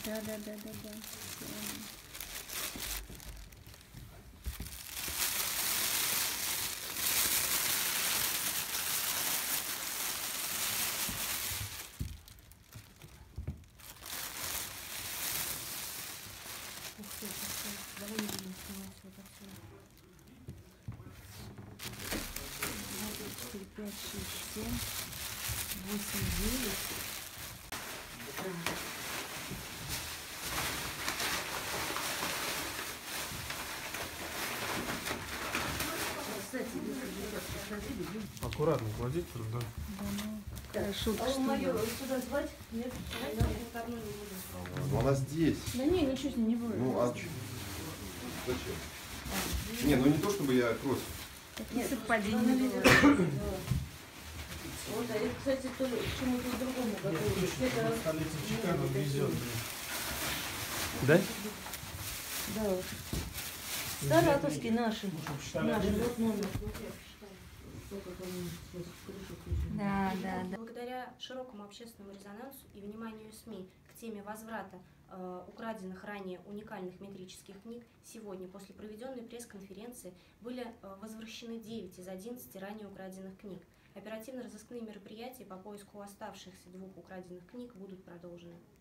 Да. Ух ты, давай не будем снимать вот отсюда. 4, 5, 6, 7, 8, 9. Аккуратно кладите туда. Хорошо, А майора сюда звать? Нет? Ну, она здесь. Да не, ничего с ней не будет. Ну, а зачем? Не, ну не то, чтобы я против. Такие совпадения бывают. Вот, а это, кстати, то к чему-то другому готовились. Это Столица Чикаго везет. Да? да. Саратовский наши. Наши, вот номер. Да. Благодаря широкому общественному резонансу и вниманию СМИ к теме возврата украденных ранее уникальных метрических книг, сегодня после проведенной пресс-конференции были возвращены 9 из 11 ранее украденных книг. Оперативно-розыскные мероприятия по поиску оставшихся 2 украденных книг будут продолжены.